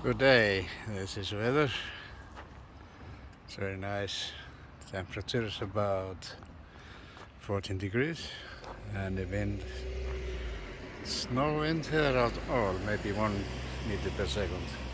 Good day, this is weather. It's very nice. Temperature is about 14 degrees and the wind, it's no wind here at all, maybe 1 meter per second.